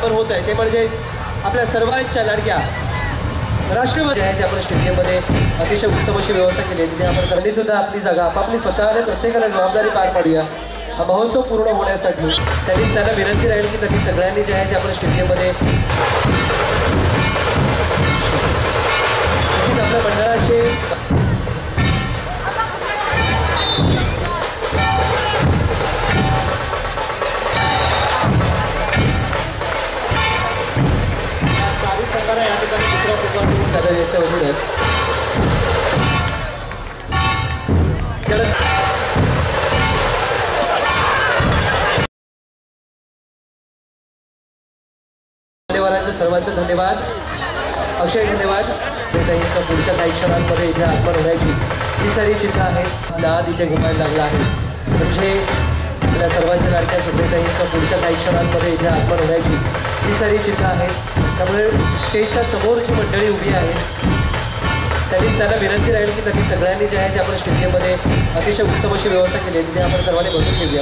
स्थापन होत आहे ते म्हणजे आपल्या सर्वांच्या लाडक्या राष्ट्रवादी आहे. आपण स्टेडियममध्ये अतिशय उत्तम अशी व्यवस्था केली आहे. तिथे आपण त्यांनी सुद्धा आपली जागा आपापली स्वतःने प्रत्येकाला जबाबदारी पार पाडूया. हा महोत्सव पूर्ण होण्यासाठी त्यांना विनंती राहील की त्यांनी सगळ्यांनी जे आहे ते आपण स्टेडियममध्ये आपल्या मंडळाचे या ठिकाणी दुसरा प्रोग्राम त्याला याच्या वतीने धन्यवादांचं सर्वांचं धन्यवाद. अक्षय धन्यवाद. पुढच्या काही क्षणांमध्ये इथे आगमन होण्याची ही सारी चिन्ह आहेत. नाद इथे घुमायला लागला आहे म्हणजे आपल्या सर्वांच्या लाडक्या सुप्रियताईंचं पुढच्या काही क्षणांमध्ये इथे आगमन होण्याची ही सारी चिन्ह आहेत. त्यामुळे स्टेजच्या समोर जी मंडळी उभी आहे त्यांना विनंती राहील की त्यांनी सगळ्यांनी जे आहे ते आपण स्टेडियममध्ये अतिशय उत्तम अशी व्यवस्था केली आहे. तिथे आपण सर्वांनी बसून घेऊया.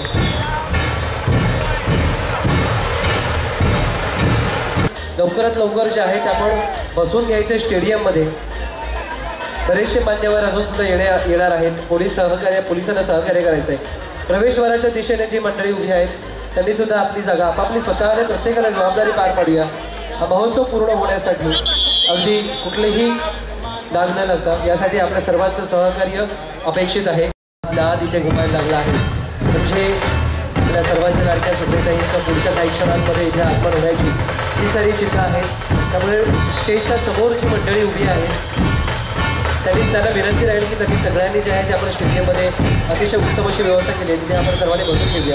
लवकरात लवकर जे आहे ते आपण बसून घ्यायचे. स्टेडियममध्ये बरेचसे मान्यवर अजून सुद्धा येणार आहेत. पोलिसांना सहकार्य करायचं आहे. प्रवेशद्वाराच्या दिशेने जी मंडळी उभी आहेत त्यांनी सुद्धा आपली जागा आपापली स्वतःने प्रत्येकाला जबाबदारी पार पाडूया. हा महोत्सव पूर्ण होण्यासाठी अगदी कुठलेही डाग न लागता यासाठी आपल्या सर्वांचं सहकार्य अपेक्षित आहे. नाद इथे घुमायला लागला आहे म्हणजे आपल्या सर्वांच्या लाडक्या सुप्रियताईंचं पुढच्या काही क्षणांमध्ये इथे आगमन होण्याची ही सारी चिन्ह आहेत. त्यामुळे स्टेजच्या समोर जी मंडळी उभी आहे त्यांना विनंती राहील की त्यांनी सगळ्यांनी जे आहे ते आपण स्टेडियममध्ये अतिशय उत्तम अशी व्यवस्था केली आहे. तिथे आपण सर्वांनी बसून घेऊया.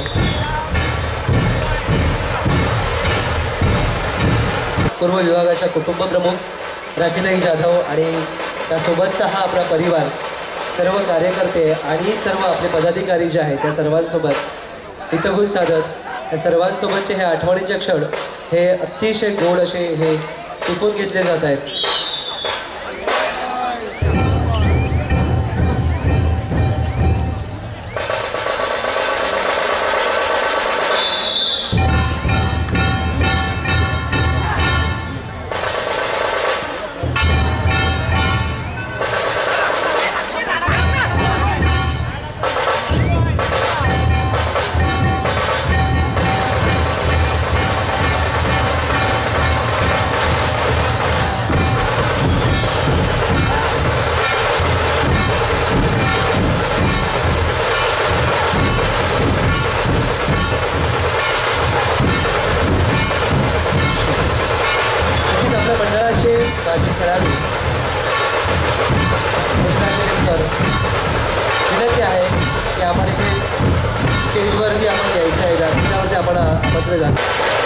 पूर्व विभागाच्या कुटुंब प्रमुख राखीताई जाधव आणि त्यासोबतचा हा आपला परिवार, सर्व कार्यकर्ते आणि सर्व आपले पदाधिकारी जे आहेत त्या सर्वांसोबत हितगुज साधत या सर्वांसोबतचे हे आठवणीचे क्षण हे अतिशय गोड असे हे टिकून घेतले जात आहेत. माजी खेळाडू विनंती आहे की आपण इथे स्टेजवरती आपण यायचं आहे. व्यासपीठावरती आपण आमंत्रित जा.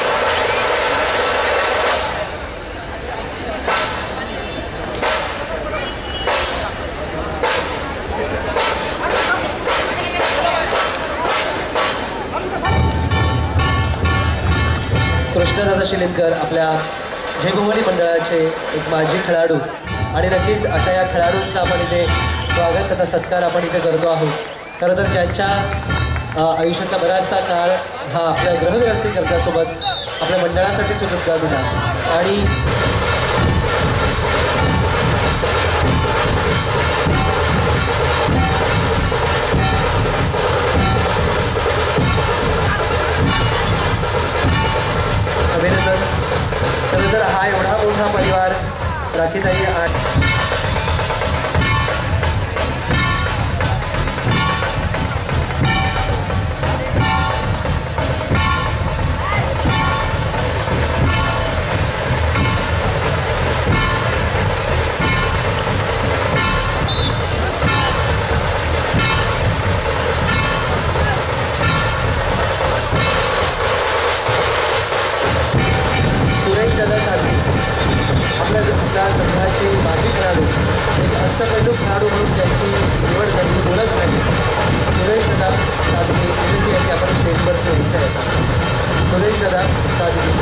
कृष्णदादा शिलिंकर आपल्या जयभवानी मंडळाचे एक माजी खेळाडू आणि नक्कीच अशा या खेळाडूंचा आपण इथे स्वागत तथा सत्कार आपण इथे करतो आहोत. खरं तर ज्यांच्या आयुष्यातला बराचसा काळ हा आपल्या ग्रहव्यवस्थी करण्यासोबत आपल्या मंडळासाठी सुद्धा दिला आणि अभिनंदन. खरं तर हा एवढा मोठा परिवार राखीताई आपल्या संघाचे माजी खेळाडू एक अष्टपैलू खेळाडू म्हणून ज्यांची निवड झाली ओळख झाली सुरेश दादा साधवी विनंती आहे की आपण स्टेजवरती यायचं आहे. सुरेश दादा साधवी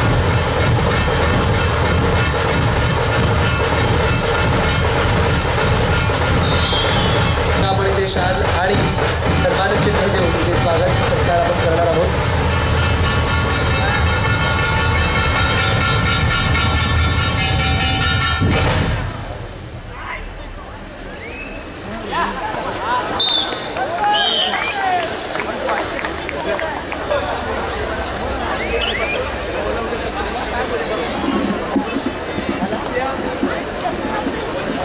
आपण इथे शाल आणि सन्मानचिन्ह देऊन इथे स्वागत सत्कार आपण करणार आहोत.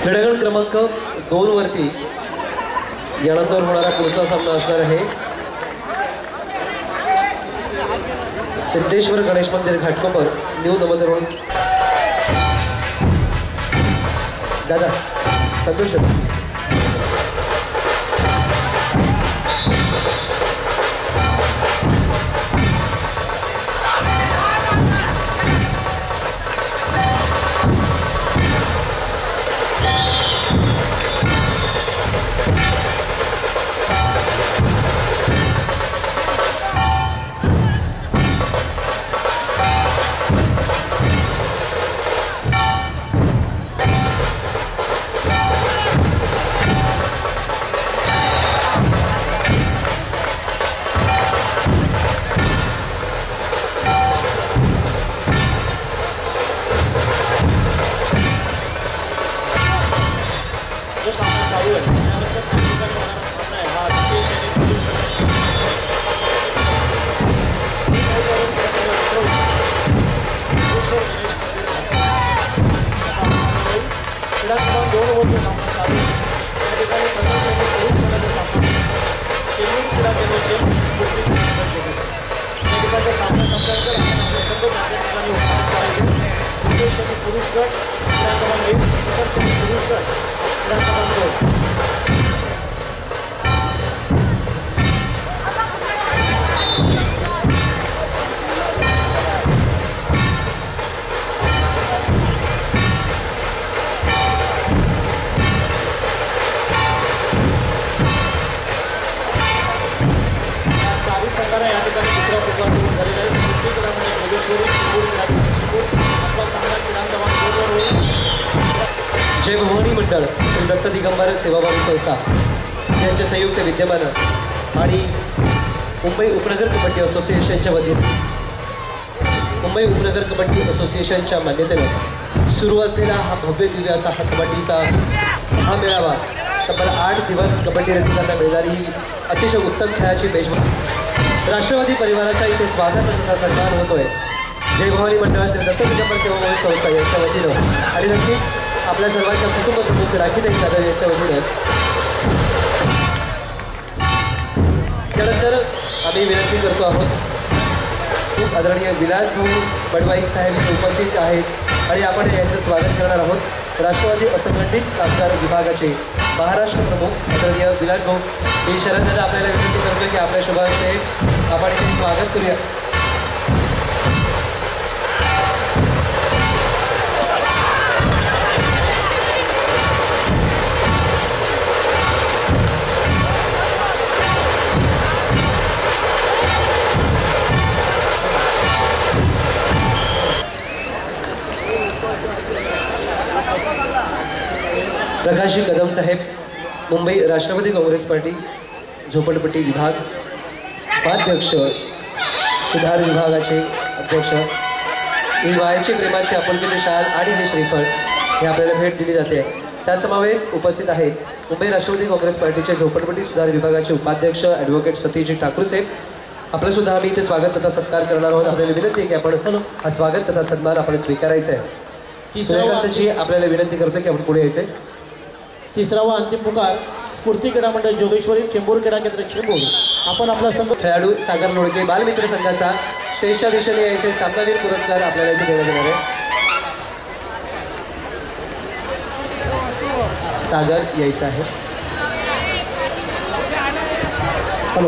क्रीडांगण क्रमांक 2 वरती यानंतर होणारा पुढचा सामना असणार आहे सिद्धेश्वर गणेश मंदिर घाटकोपर न्यू नवोदय रोड. दादा संतोष जय भवानी मंडळ श्री दत्त दिगंबर सेवाभावी संस्था यांच्या संयुक्त विद्यमानं आणि मुंबई उपनगर कबड्डी असोसिएशनच्या वतीने मुंबई उपनगर कबड्डी असोसिएशनच्या मान्यतेनं सुरू असलेला हा भव्य दिव्य असा हा कबड्डीचा हा मेळावा तब्बल 8 दिवस कबड्डी रसिकांना मिळणारी ही अतिशय उत्तम खेळाची मेजवानी राष्ट्रवादी परिवाराचा इथे स्वागत तथा सन्मान होतोय. जय भवानी मंडळ श्री दत्त दिगंबर सेवाभावी संस्था यांच्या वतीनं आणि नक्कीच आपल्या सर्वांच्या कुटुंब प्रमुख राखीताई जाधव यांच्या वतीनं त्यानंतर आम्ही विनंती करतो आहोत खूप आदरणीय विलास भाऊ बडवाई साहेब उपस्थित आहेत आणि आपण यांचं स्वागत करणार आहोत. राष्ट्रवादी असंघटित कामगार विभागाचे महाराष्ट्र प्रमुख आदरणीय विलास भाऊ. मी शरद आपल्याला विनंती करतो की आपल्या शुभारंभे आपण इथे स्वागत करूया. प्रकाशजी कदम साहेब मुंबई राष्ट्रवादी काँग्रेस पार्टी झोपडपट्टी विभाग उपाध्यक्ष सुधार विभागाचे अध्यक्ष ही वायाचे प्रेमाचे आपुलकीचे शाल आणि हे श्रीफळ हे आपल्याला भेट दिली जाते. त्यासमवेत उपस्थित आहेत मुंबई राष्ट्रवादी काँग्रेस पार्टीचे झोपडपट्टी सुधार विभागाचे उपाध्यक्ष ॲडव्होकेट सतीशजी ठाकूर साहेब. आपलं सुद्धा आम्ही इथे स्वागत तथा सत्कार करणार आहोत. आपल्याला विनंती आहे की आपण हा स्वागत तथा सन्मान आपण स्वीकारायचा आहे. सूर्यकांतजी आपल्याला विनंती करतो की आपण पुढे यायचं आहे. तिसरा व अंतिम पुकार स्फूर्ती क्रीडा मंडळ जोगेश्वरी चेंबूर क्रीडा केंद्र चेंबूर. आपण आपला संघ खेळाडू सागर लोडके बालमित्र संघाचा स्टेजच्या दिशेने यायचे सामनावीर पुरस्कार आपल्याला इथे देण्यात येणार आहे. सागर यायचं आहे. हॅलो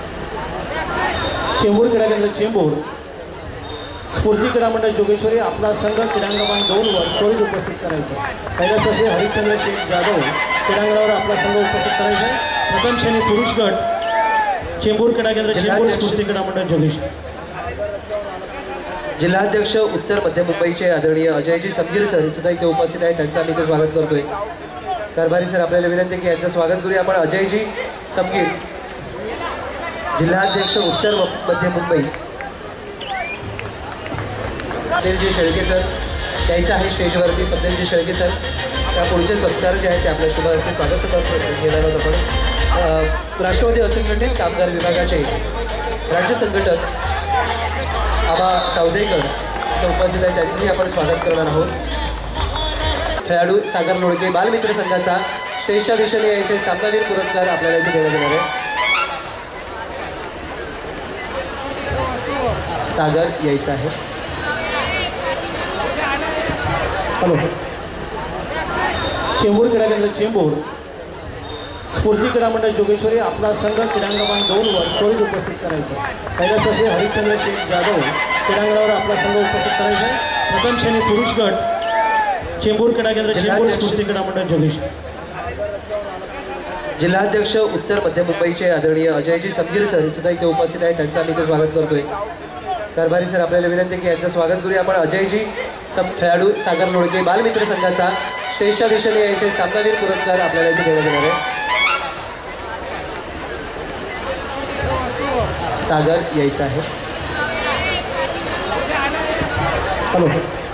चेंबूर क्रीडा केंद्र चेंबूर स्फूर्ती क्रीडा मंडळ जोगेश्वरी आपला संघ क्रीडांगण 2 वर त्वरित उपस्थित करायचा. पहिल्या सभे हरिश्चंद्र शेख जाधव क्रीडांगणावर आपला संघ उपस्थित करायचा. प्रथम श्रेणी पुरुष गट चेंबूर क्रीडा केंद्र चेंबूर स्फूर्ती क्रीडा मंडळ जोगेश्वरी. जिल्हाध्यक्ष उत्तर मध्य मुंबईचे आदरणीय अजयजी समगीर सर सुद्धा इथे उपस्थित आहेत. त्यांचं आम्ही इथे स्वागत करतोय. कारभारी सर आपल्याला विनंती की यांचं स्वागत करूया आपण. अजयजी समगीर जिल्हाध्यक्ष उत्तर मध्य मुंबई. सत्येंद्रजी शेळके सर यायचं आहे स्टेजवरती. सत्येंद्रजी शेळके सर त्या पुढचे सत्कार जे आहेत ते आपल्या शुभ हस्ते स्वागत घेणार आहोत आपण. राष्ट्रवादी असंघटित कामगार विभागाचे राज्य संघटक आबा सावदेकर उपस्थित आहेत. त्यांचंही आपण स्वागत करणार आहोत. खेळाडू सागर लोडके बालमित्र संघाचा स्टेजच्या दिशेने यायचे सामनावीर पुरस्कार आपल्याला इथे देण्यात येणार आहे. सागर यायचं आहे. हॅलो. चेंबूर क्रीडा केंद्र चेंबूर स्फूर्ती क्रीडा मंडळ जोगेश्वरी आपला संघ क्रीडांगण 2 वर त्वरित उपस्थित करायचा. कैलासवासी हरिश्चंद्र शेठ जाधव क्रीडांगणावर आपला संघ उपस्थित करायचा आहे. प्रथम श्रेणी पुरुष गट चेंबूर क्रीडा केंद्र चेंबूर स्फूर्ती क्रीडा मंडळ जोगेश्वरी. जिल्हाध्यक्ष उत्तर मध्य मुंबईचे आदरणीय अजयजी समगीर सर सुद्धा इथे उपस्थित आहेत. त्यांचं आम्ही इथे स्वागत करतोय. कारभारी सर आपल्याला विनंती की यांचं स्वागत करूया आपण. अजयजी खेळाडू सागर लोडके बालमित्र संघाचा स्टेजच्या दिशेने यायचे सामनावीर पुरस्कार आपल्याला इथे देण्यात येणार आहे. सागर यायचं आहे. हॅलो.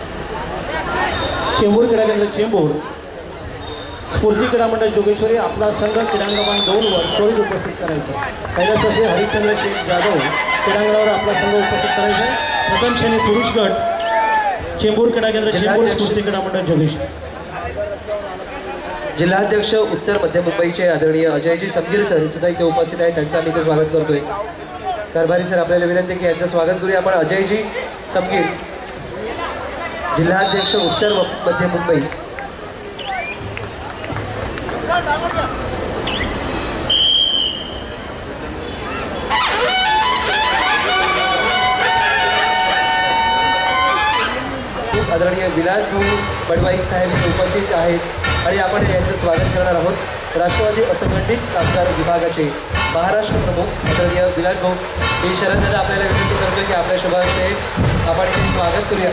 चेंबूर क्रीडा केंद्र चेंबूर स्फूर्ती क्रीडा मंडळ जोगेश्वरी आपला संघ क्रीडांगण 2 वर त्वरित उपस्थित करायचा. कैलासवासी हरिश्चंद्र शेठ जाधव क्रीडांगणावर आपला संघ उपस्थित करायचा आहे. प्रथम श्रेणी पुरुष गट चेंबूर क्रीडा केंद्र चेंबूर स्फूर्ती क्रीडा मंडळ जोगेश्वरी. जिल्हाध्यक्ष उत्तर मध्य मुंबईचे आदरणीय अजयजी समगीर सर सुद्धा इथे उपस्थित आहेत. त्यांचं आम्ही इथे स्वागत करतोय. कारभारी सर आपल्याला विनंती की यांचं स्वागत करूया आपण. अजयजी समगीर जिल्हाध्यक्ष उत्तर मध्य मुंबई. आदरणीय विलास भाऊ बडवाई साहेब उपस्थित आहेत आणि आपण यांचं स्वागत करणार आहोत. राष्ट्रवादी असंघटित कामगार विभागाचे महाराष्ट्र प्रमुख आदरणीय विलास भाऊ. मी शरद आपल्याला विनंती करतो की आपल्या शुभ हस्ते आपण इथे स्वागत करूया.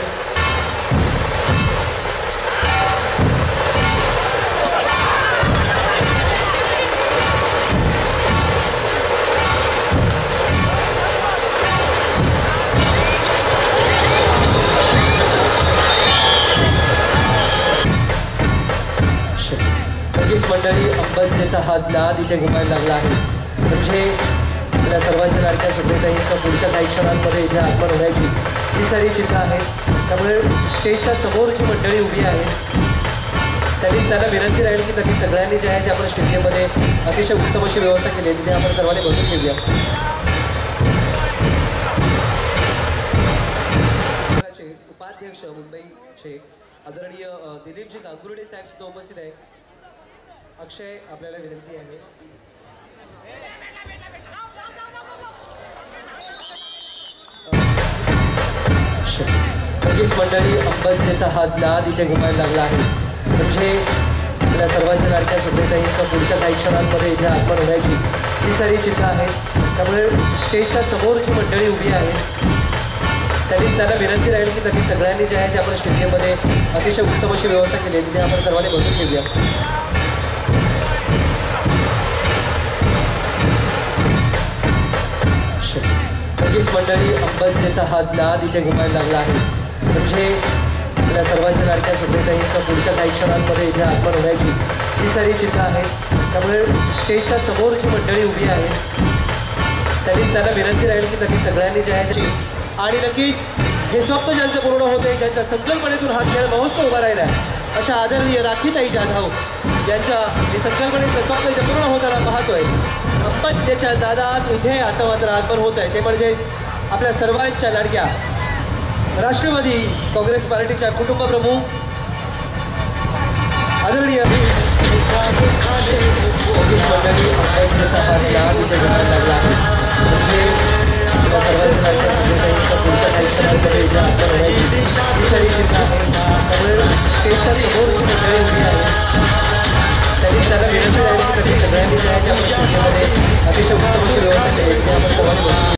मंडळी अंबरनेचा हात नाद इथे घुमायला लागला आहे. म्हणजे आपल्या सर्वांच्या लाडक्या सुप्रियताईंच्या पुढच्या काही क्षणांमध्ये इथे आगमन होण्याची ही सारी चिन्ह आहे. त्यामुळे स्टेजच्या समोर जी मंडळी उभी आहे त्यांना विनंती राहील की त्यांनी सगळ्यांनी जे आहे ते आपण स्टेडियममध्ये अतिशय उत्तम अशी व्यवस्था केली आहे. तिथे आपण सर्वांनी बसून घेऊया. उपाध्यक्ष मुंबईचे आदरणीय दिलीपजी गांगुर्डे साहेब सुद्धा उपस्थित आहे. अक्षय आपल्याला विनंती आहे. नक्कीच मंडळी अंबरनेचा हात नाद इथे घुमायला लागला आहे. म्हणजे आपल्या सर्वांच्या लाडक्या सुप्रियताईंच्या पुढच्या काही क्षणांमध्ये इथे आगमन होण्याची ही सारी चिन्ह आहे. त्यामुळे स्टेजच्या समोर जी मंडळी उभी आहे त्यांना विनंती राहील की त्यांनी सगळ्यांनी जे आहे ते आपण स्टेडियममध्ये अतिशय उत्तम अशी व्यवस्था केली आहे. तिथे आपण सर्वांनी बसून घेऊया. नक्कीच मंडळी अंबरनेचा हात नाद इथे घुमायला लागला आहे. म्हणजे आपल्या सर्वांच्या लाडक्या सुप्रियताईंच्या पुढच्या काही क्षणांमध्ये इथे आगमन होण्याची ही सारी चिन्ह आहे. त्यामुळे स्टेजच्या समोर जी मंडळी उभी आहे त्यांना विनंती राहील की त्यांनी सगळ्यांनी जे आहे आणि नक्कीच हे स्वप्न ज्यांचं पूर्ण होते ज्यांच्या संकल्पनेतून हा खेळ महोत्सव उभा राहिला आहे अशा आदरणीय राखीताई जाधव यांच्या हे संकल्पनेचं स्वप्न इथे पूर्ण होताना पाहतोय. अंबरनेच्या दादात इथे आता मात्र आगमन होत आहे. ते म्हणजे आपल्या सर्वांच्या लाडक्या राष्ट्रवादी काँग्रेस पार्टीच्या कुटुंब प्रमुख आदरणीय मंडळी अंबरनेचा हात नाद इथे घुमायला लागला आहे. म्हणजे सर्वांच्या लाडक्या पुढच्या काही क्षणांमध्ये इथे आगमन होण्याची ही सारी